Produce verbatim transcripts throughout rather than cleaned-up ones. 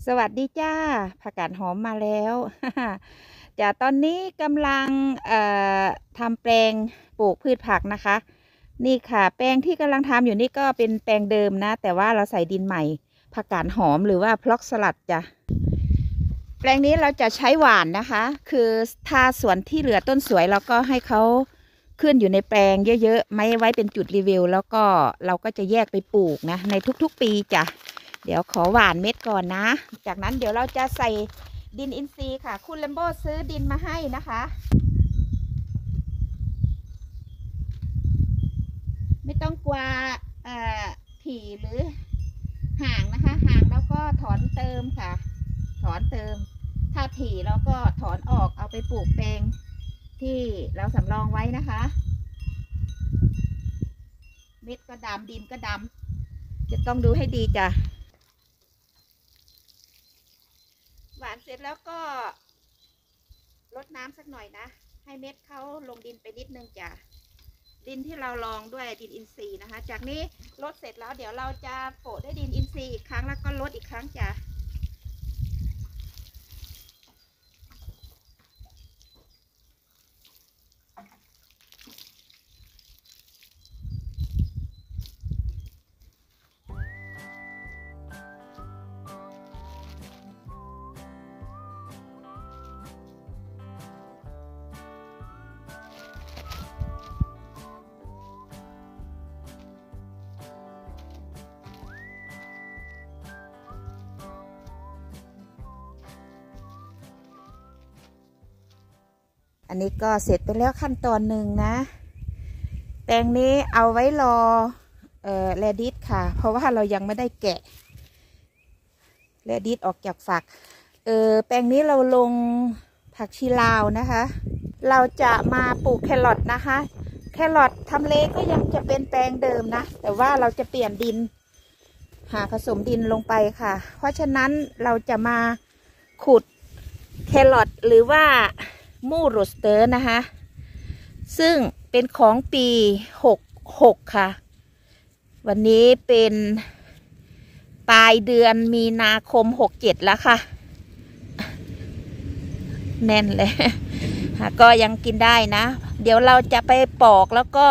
สวัสดีจ้าผักกาดหอมมาแล้ว จ้าตอนนี้กำลังเอ่อทำแปลงปลูกพืชผักนะคะ นี่ค่ะแปลงที่กำลังทำอยู่นี่ก็เป็นแปลงเดิมนะแต่ว่าเราใส่ดินใหม่ผักกาดหอมหรือว่าพล็อกสลัดจ้ะแปลงนี้เราจะใช้หว่านนะคะ คือถ้าสวนที่เหลือต้นสวยเราก็ให้เขาขึ้นอยู่ในแปลงเยอะๆไม่ไว้เป็นจุดรีวิวแล้วก็เราก็จะแยกไปปลูกนะในทุกๆปีจ้ะเดี๋ยวขอหว่านเม็ดก่อนนะจากนั้นเดี๋ยวเราจะใส่ดินอินทรีย์ค่ะคุณเลมโบ้ซื้อดินมาให้นะคะไม่ต้องกลัวถี่หรือห่างนะคะห่างแล้วก็ถอนเติมค่ะถอนเติมถ้าถี่เราก็ถอนออกเอาไปปลูกแปลงที่เราสำรองไว้นะคะเม็ดก็ดำดินก็ดำจะต้องดูให้ดีจ้ะหวานเสร็จแล้วก็รดน้ำสักหน่อยนะให้เม็ดเขาลงดินไปนิดนึงจ้ะดินที่เราลองด้วยดินอินทรีย์นะคะจากนี้รดเสร็จแล้วเดี๋ยวเราจะโปะด้วยดินอินทรีย์อีกครั้งแล้วก็รดอีกครั้งจ้ะอันนี้ก็เสร็จไปแล้วขั้นตอนหนึ่งนะแปลงนี้เอาไว้รอเอ่อแรดิสค่ะเพราะว่าเรายังไม่ได้แกะแรดิสออกจากฝักเออแปลงนี้เราลงผักชีลาวนะคะเราจะมาปลูกแครอทนะคะแครอททำเลก็ยังจะเป็นแปลงเดิมนะแต่ว่าเราจะเปลี่ยนดินหาผสมดินลงไปค่ะเพราะฉะนั้นเราจะมาขุดแครอทหรือว่ามูโรสเตอร์นะคะซึ่งเป็นของปีหกหกค่ะวันนี้เป็นปลายเดือนมีนาคมหกเจ็ดแล้วค่ะแน่นเลยก็ยังกินได้นะเดี๋ยวเราจะไปปอกแล้วก็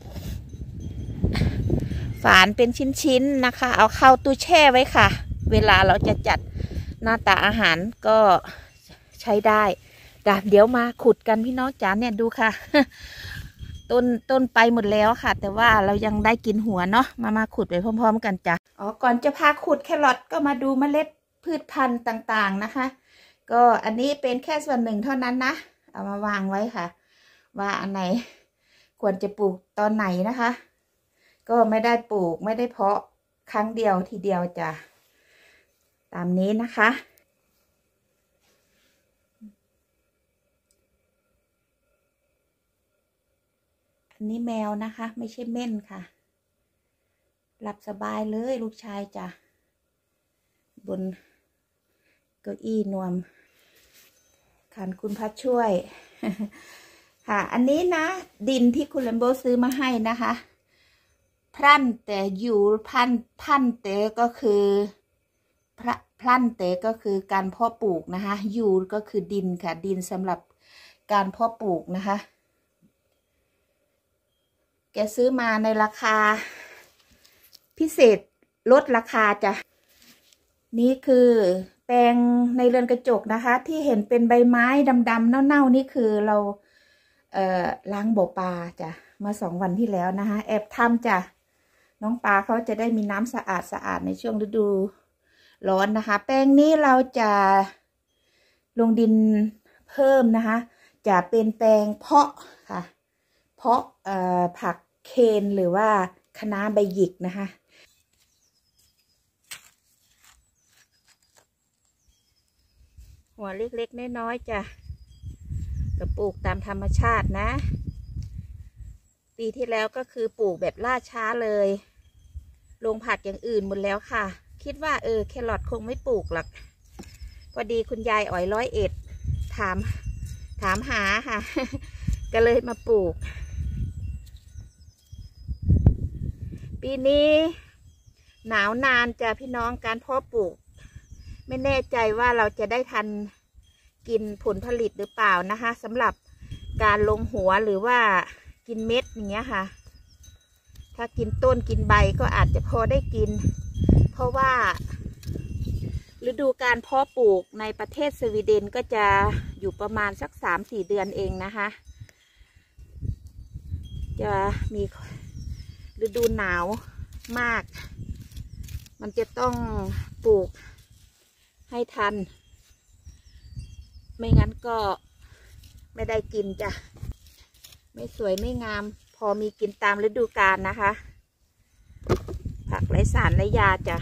ฝานเป็นชิ้นๆนะคะเอาเข้าตู้แช่ไว้ค่ะเวลาเราจะจัดหน้าตาอาหารก็ใช้ได้เดี๋ยวมาขุดกันพี่น้องจ๋าเนี่ยดูค่ะต้นต้นไปหมดแล้วค่ะแต่ว่าเรายังได้กินหัวเนาะมามาขุดไปพร้อมๆกันจ้ะอ๋อก่อนจะพาขุดแครอทก็มาดูเมล็ดพืชพันธุ์ต่างๆนะคะก็อันนี้เป็นแค่ส่วนหนึ่งเท่านั้นนะเอามาวางไว้ค่ะว่าอันไหนควรจะปลูกตอนไหนนะคะก็ไม่ได้ปลูกไม่ได้เพาะครั้งเดียวทีเดียวจ้ะตามนี้นะคะอันนี้แมวนะคะไม่ใช่เม่นค่ะหลับสบายเลยลูกชายจ้ะบนเก้าอี้นวมขันคุณพัดช่วยค่ะอันนี้นะดินที่คุณเลมโบซื้อมาให้นะคะพลันแต่อยู่พันพันเตก็คือพระพลันเตก็คือการเพาะปลูกนะคะอยู่ก็คือดินค่ะดินสำหรับการเพาะปลูกนะคะแกซื้อมาในราคาพิเศษลดราคาจ้ะนี่คือแปลงในเรือนกระจกนะคะที่เห็นเป็นใบไม้ดำๆเน่าๆนี่คือเราเอ่อล้างบ่อปลาจ้ะมาสองวันที่แล้วนะคะแอบทำจ้ะน้องปลาเขาจะได้มีน้ำสะอาดสะอาดในช่วงฤดูร้อนนะคะแปลงนี้เราจะลงดินเพิ่มนะคะจะเป็นแปลงเพาะค่ะเพาะเอ่อผักเคนหรือว่าคะน้าใบหยิกนะคะหัวเล็กๆน้อยๆจ้ะก็ปลูกตามธรรมชาตินะปีที่แล้วก็คือปลูกแบบล่าช้าเลยลงผักอย่างอื่นหมดแล้วค่ะคิดว่าเออแครอทคงไม่ปลูกหรอกพอดีคุณยายอ๋อยร้อยเอ็ดถามถามหาค่ะก็เลยมาปลูกปีนี้หนาวนานจ้ะพี่น้องการเพาะปลูกไม่แน่ใจว่าเราจะได้ทันกินผลผลิตหรือเปล่านะคะสำหรับการลงหัวหรือว่ากินเม็ดอย่างเงี้ยค่ะถ้ากินต้นกินใบก็อาจจะพอได้กินเพราะว่าฤดูการเพาะปลูกในประเทศสวีเดนก็จะอยู่ประมาณสักสามสี่เดือนเองนะคะจะมีฤดูหนาวมากมันจะต้องปลูกให้ทันไม่งั้นก็ไม่ได้กินจ้ะไม่สวยไม่งามพอมีกินตามฤดูกาลนะคะผักไร้สารไร้ยาจ้ะ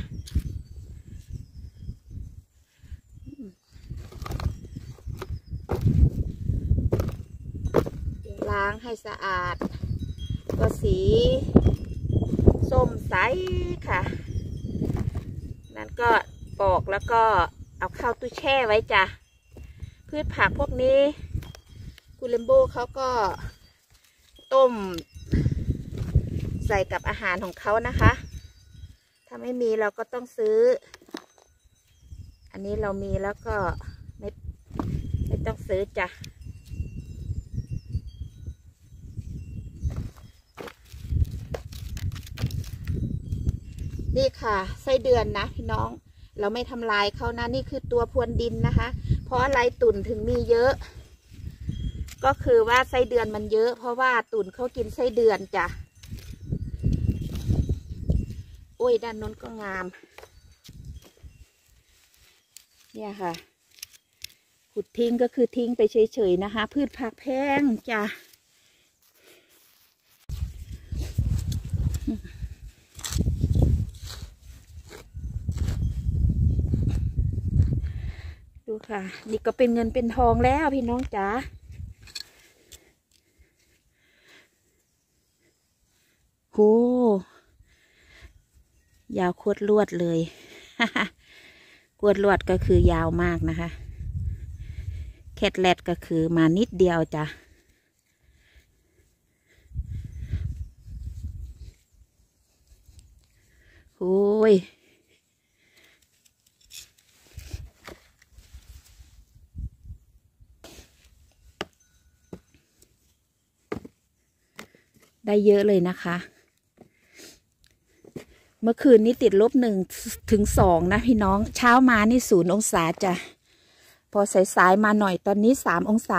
ล้างให้สะอาดก็สีส้มใสค่ะนั้นก็ปอกแล้วก็เอาเข้าตู้แช่ไว้จ้ะพืชผักพวกนี้คุณเลมโบเขาก็ต้มใส่กับอาหารของเขานะคะถ้าไม่มีเราก็ต้องซื้ออันนี้เรามีแล้วก็ไม่ไม่ต้องซื้อจ้ะนี่ค่ะไส้เดือนนะพี่น้องเราไม่ทำลายเขานะนี่คือตัวพรวนดินนะคะเพราะอะไรตุ่นถึงมีเยอะก็คือว่าไส้เดือนมันเยอะเพราะว่าตุ่นเขากินไส้เดือนจ้ะโอ้ยด้านนู้นก็งามเนี่ยค่ะขุดทิ้งก็คือทิ้งไปเฉยๆนะคะพืชผักแพงจ้ะดูค่ะนี่ก็เป็นเงินเป็นทองแล้วพี่น้องจ๋าโหยาวโคตรลวดเลย กวดลวดก็คือยาวมากนะคะแคทแลดก็คือมานิดเดียวจ้ะโอ้ยได้เยอะเลยนะคะเมื่อคืนนี้ติดลบหนึ่งถึงสองนะพี่น้องเช้ามานี่ศูนย์องศาจ้ะพอสายๆมาหน่อยตอนนี้สามองศา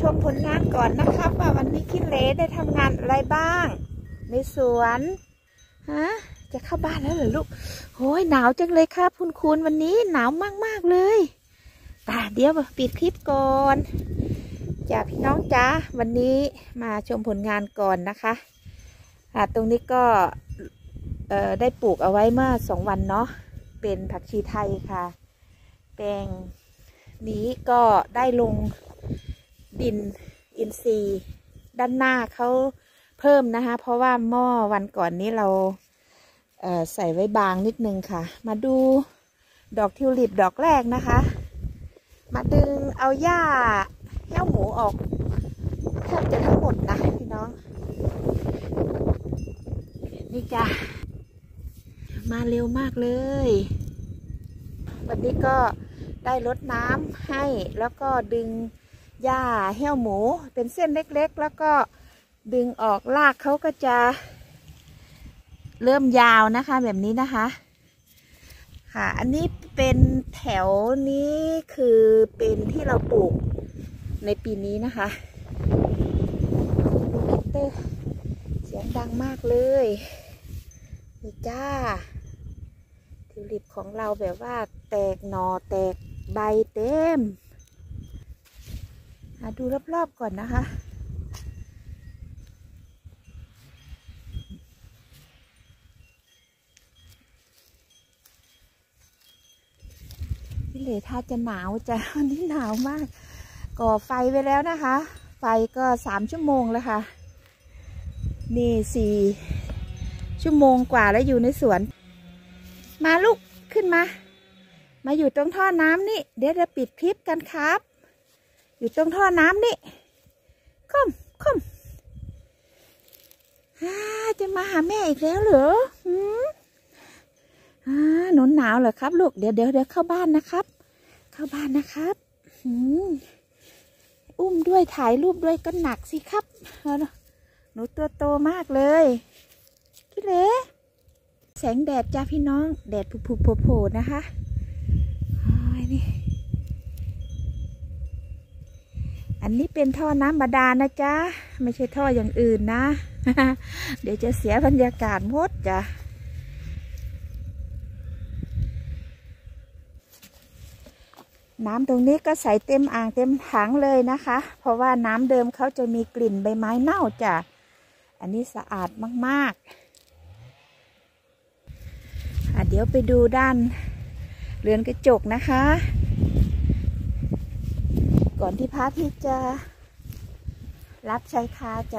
มผลงานก่อนนะครับว่าวันนี้คิดเล่ได้ทำงานอะไรบ้างในสวนฮะจะเข้าบ้านแล้วเหรอลูกโอ้ยหนาวจังเลยครับคุณคุณวันนี้หนาวมากๆเลยแต่เดี๋ยวปิดคลิปก่อนจ้าพี่น้องจ้าวันนี้มาชมผลงานก่อนนะคะอ่าตรงนี้ก็เอ่อได้ปลูกเอาไว้เมื่อสองวันเนาะเป็นผักชีไทยค่ะแปลงนี้ก็ได้ลงดินอินทรีย์ด้านหน้าเขาเพิ่มนะคะเพราะว่าหม้อวันก่อนนี้เราเอ่อใส่ไว้บางนิดนึงค่ะมาดูดอกทิวลิปดอกแรกนะคะมาดึงเอาหญ้าเหี้ยวหมูออกแทบจะทั้งหมดนะพี่น้องนี่จ้ะมาเร็วมากเลยวันนี้ก็ได้รดน้ำให้แล้วก็ดึงหญ้าเหี้ยวหมูเป็นเส้นเล็กๆแล้วก็ดึงออกรากเขาก็จะเริ่มยาวนะคะแบบนี้นะคะค่ะอันนี้เป็นแถวนี้คือเป็นที่เราปลูกในปีนี้นะคะดูคิตเตอร์เสียงดังมากเลยนี่จ้าทิวลิปของเราแบบว่าแตกหน่อแตกใบเต็มมาดูรอบๆก่อนนะคะพี่เหล่ท่าจะหนาวจ้ะวันนี้หนาวมากก่อไฟไว้แล้วนะคะไฟก็สามชั่วโมงแล้วค่ะนี่สี่ชั่วโมงกว่าแล้วอยู่ในสวนมาลูกขึ้นมามาอยู่ตรงท่อน้ำนี่เดี๋ยวจะปิดคลิปกันครับอยู่ตรงท่อน้ำนี่ค่อมค่อมฮ่าจะมาหาแม่อีกแล้วเหรอหืมอ่าหนาวหนาวเหรอครับลูกเดี๋ยวเดี๋ยวเดี๋ยวเข้าบ้านนะครับเข้าบ้านนะครับหืมอุ้มด้วยถ่ายรูปด้วยก็หนักสิครับหนูตัวโตมากเลยคิดเล่แสงแดดจ้าพี่น้องแดดผุๆโผล่ๆนะคะนี่อันนี้เป็นท่อน้ำบาดาลนะจ๊ะไม่ใช่ท่ออย่างอื่นนะ เดี๋ยวจะเสียบรรยากาศหมดจ้ะน้ำตรงนี้ก็ใส่เต็มอ่างเต็มถังเลยนะคะเพราะว่าน้ำเดิมเขาจะมีกลิ่นใบไม้เน่าจ้ะอันนี้สะอาดมากๆเดี๋ยวไปดูด้านเรือนกระจกนะคะก่อนที่พระอาทิตย์จะรับชายคาจ้ะ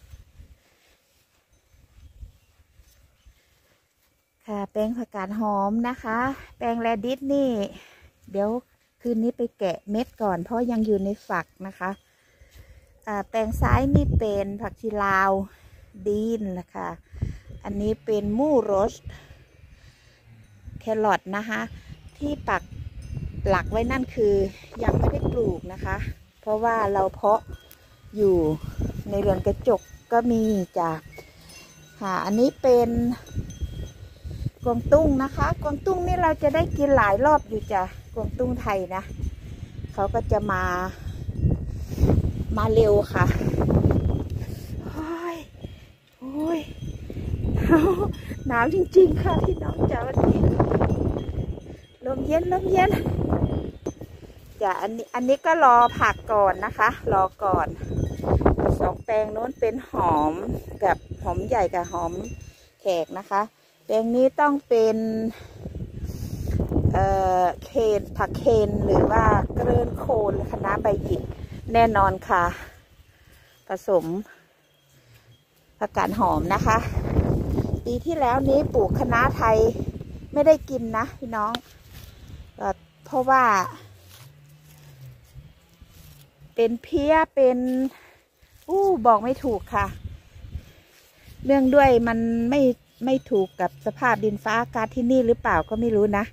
ค่ะแปลงผักกาดหอมนะคะแปลงแรดิสนี่เดี๋ยวคืนนี้ไปแกะเม็ดก่อนเพราะยังอยู่ในฝักนะคะแปลงซ้ายนี่เป็นผักชีลาวดีนแหละค่ะอันนี้เป็นมูโรสแครอทนะคะที่ปักหลักไว้นั่นคือยังไม่ได้ปลูกนะคะเพราะว่าเราเพาะอยู่ในเรือนกระจกก็มีจ้ะค่ะอันนี้เป็นกวางตุ้งนะคะกวางตุ้งนี่เราจะได้กินหลายรอบอยู่จ้ะกวางตุ้งไทยนะเขาก็จะมามาเร็วค่ะโอ้ยโอ้ยหนาวจริงๆค่ะพี่น้องจ้าวันนี้ลมเย็นลมเย็นจ้ะอันนี้อันนี้ก็รอผักก่อนนะคะรอก่อนสองแปลงโน้นเป็นหอมกับหอมใหญ่กับหอมแขกนะคะแปลงนี้ต้องเป็นเอ่อเคนผักเคนหรือว่าเกลือนโคนคณะใบหยิกแน่นอนค่ะผสมผักกาดหอมนะคะปีที่แล้วนี้ปลูกคะน้าไทยไม่ได้กินนะพี่น้องเพราะว่าเป็นเพี้ยเป็นอู้บอกไม่ถูกค่ะเนื่องด้วยมันไม่ไม่ถูกกับสภาพดินฟ้าอากาศที่นี่หรือเปล่าก็ไม่รู้นะ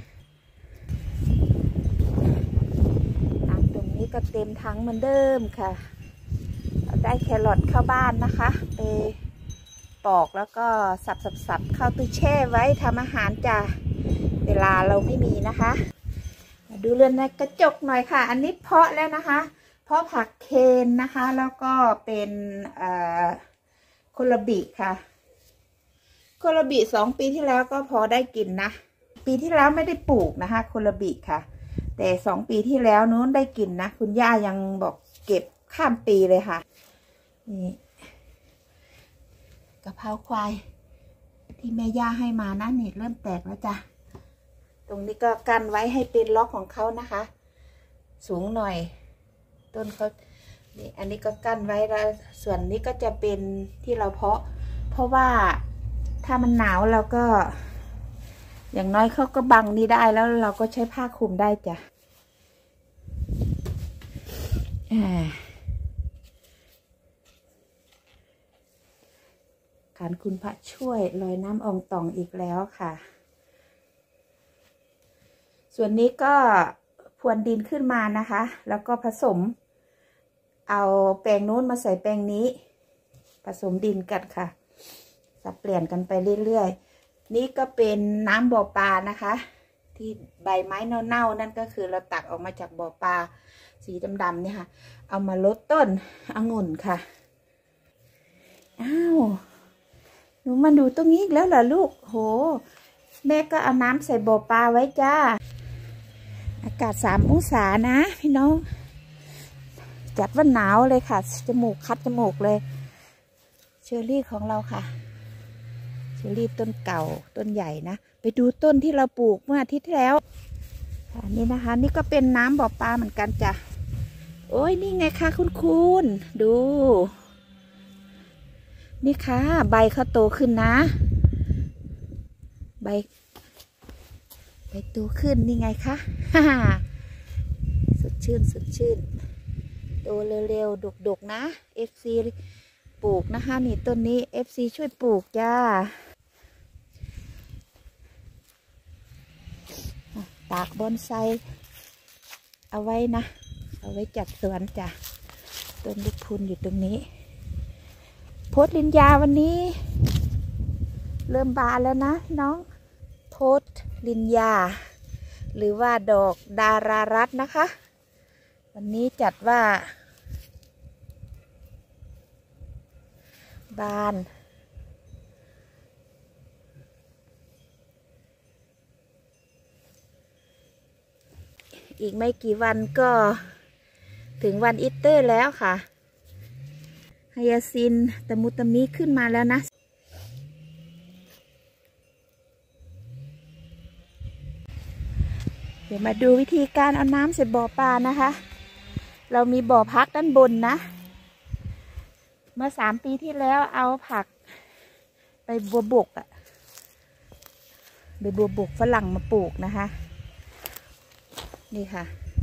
น้ำตรงนี้ก็เต็มถังเหมือนเดิมค่ะเราได้แครอทเข้าบ้านนะคะไปปอกแล้วก็สับสับสับเข้าตู้แช่ไว้ทำอาหารจ้ะเวลาเราไม่มีนะคะมาดูเรือนในกระจกหน่อยค่ะอันนี้เพาะแล้วนะคะเพาะผักเคนนะคะแล้วก็เป็นโคลาบิค่ะโคลาบิสองปีที่แล้วก็พอได้กินนะปีที่แล้วไม่ได้ปลูกนะคะโคลาบิค่ะแต่สองปีที่แล้วนู้นได้กินนะคุณย่ายังบอกเก็บข้ามปีเลยค่ะนี่กะเพราควายที่แม่ย่าให้มานะนี่เริ่มแตกแล้วจ้ะตรงนี้ก็กันไว้ให้เป็นล็อกของเขานะคะสูงหน่อยต้นเขานี่อันนี้ก็กั้นไว้แล้วส่วนนี้ก็จะเป็นที่เราเพาะเพราะว่าถ้ามันหนาวเราก็อย่างน้อยเขาก็บังนี่ได้แล้วเราก็ใช้ผ้าคลุมได้จ้ะการคุณพระช่วยลอยน้ำอองตองอีกแล้วค่ะส่วนนี้ก็พรวนดินขึ้นมานะคะแล้วก็ผสมเอาแปลงนู้นมาใส่แปลงนี้ผสมดินกันค่ะสับเปลี่ยนกันไปเรื่อยๆนี่ก็เป็นน้ำบ่อปลานะคะที่ใบไม้เน่าๆนั่นก็คือเราตักออกมาจากบ่อปลาสีดำๆเนี่ยค่ะเอามาลดต้นองุ่นค่ะอ้าวหนูมาดูตรงนี้อีกแล้วเหรอลูกโหแม่ก็เอาน้ำใส่บ่อปลาไว้จ้าอากาศสามองศานะพี่น้องจัดว่าหนาวเลยค่ะจมูกคัดจมูกเลยเชอร์รี่ของเราค่ะเชอร์รี่ต้นเก่าต้นใหญ่นะไปดูต้นที่เราปลูกเมื่ออาทิตย์ที่แล้วอันนี้นะคะนี่ก็เป็นน้ำบ่อปลาเหมือนกันจ้ะโอ้ยนี่ไงคะคุณคุณดูนี่ค่ะใบเขาโตขึ้นนะใบใบโตขึ้นนี่ไงคะฮ่าสดชื่นสดชื่นโตเร็วๆดกๆนะ เอฟ ซี ปลูกนะคะนี่ต้นนี้ เอฟ ซี ช่วยปลูกจ้าตากบอนไซเอาไว้นะเอาไว้จัดสวนจ้ะต้นลูกพุนอยู่ตรงนี้โพสลินยาวันนี้เริ่มบานแล้วนะน้องโพสลินยาหรือว่าดอกดารารัตน์นะคะวันนี้จัดว่าบานอีกไม่กี่วันก็ถึงวันอีสเตอร์แล้วค่ะไฮยาซินตะมุตะมิขึ้นมาแล้วนะเดี๋ยวมาดูวิธีการเอาน้ำใส่บ่อปลานะคะเรามีบ่อพักด้านบนนะเมื่อสามปีที่แล้วเอาผักไปบัวบกอะใบบัวบกฝรั่งมาปลูกนะคะนี่ค่ะ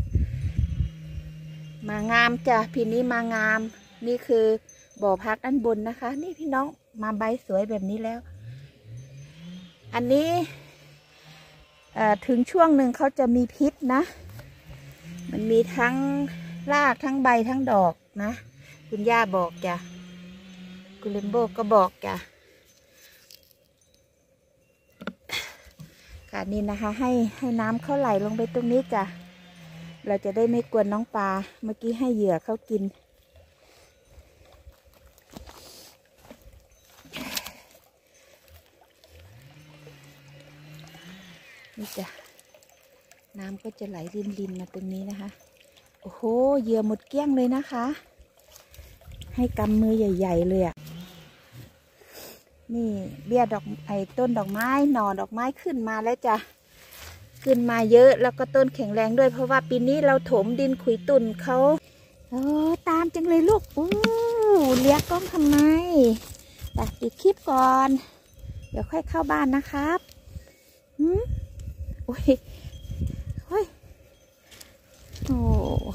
มางามจ้ะพี่นี้มางามนี่คือบ่อพักด้านบนนะคะนี่พี่น้องมาใบสวยแบบนี้แล้วอันนี้ถึงช่วงหนึ่งเขาจะมีพิษนะมันมีทั้งรากทั้งใบทั้งดอกนะคุณย่าบอกจ้ะคุณเลมโบก็บอกจ้ะค่ะนี่นะคะให้ให้น้ำเข้าไหลลงไปตรงนี้จ้ะเราจะได้ไม่กวนน้องปลาเมื่อกี้ให้เหยื่อเขากินนี่จ้ะน้ำก็จะไหลรินๆมาตรงนี้นะคะโอ้โหเหยื่อหมดเกลี้ยงเลยนะคะให้กำมือใหญ่ๆเลยอ่ะนี่เบี้ยดอกไอ้ต้นดอกไม้หน่อดอกไม้ขึ้นมาแล้วจ้ะขึ้นมาเยอะแล้วก็ต้นแข็งแรงด้วยเพราะว่าปีนี้เราถมดินขุยตุ่นเขาโอ้ตามจังเลยลูกอู้เลี้ยงกล้องทำไมไปปิดคลิปก่อนเดี๋ยวค่อยเข้าบ้านนะครับหืมโอ้ยโอ้ยโอ้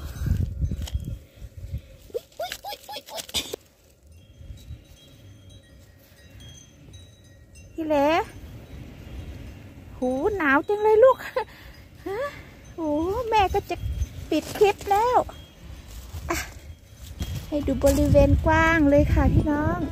พี่เล่หูหนาวจังเลยลูกฮะโอ้แม่ก็จะปิดคลิปแล้วให้ดูบริเวณกว้างเลยค่ะพี่น้อง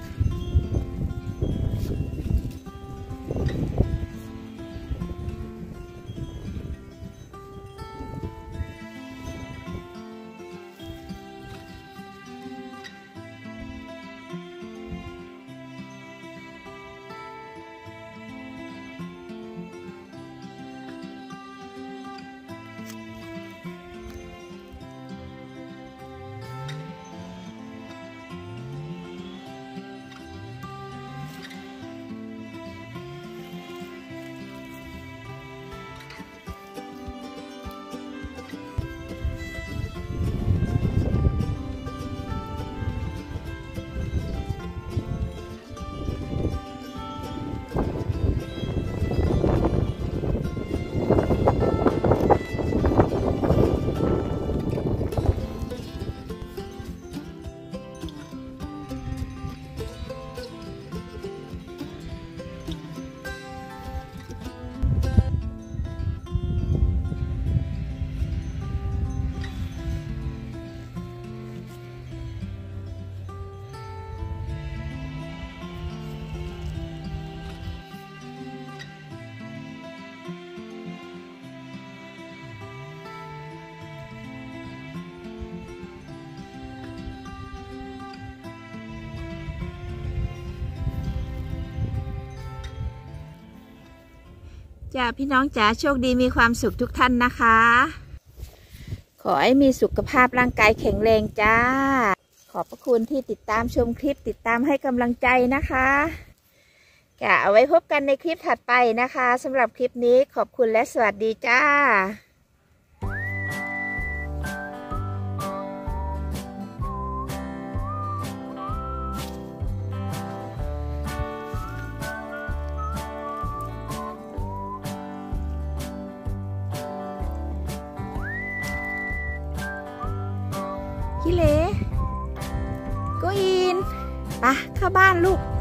จ้าพี่น้องจ๋าโชคดีมีความสุขทุกท่านนะคะขอให้มีสุขภาพร่างกายแข็งแรงจ้าขอบพระคุณที่ติดตามชมคลิปติดตามให้กำลังใจนะคะค่ะเอาไว้พบกันในคลิปถัดไปนะคะสำหรับคลิปนี้ขอบคุณและสวัสดีจ้าคิเลโกอินไปเข้าบ้านลูก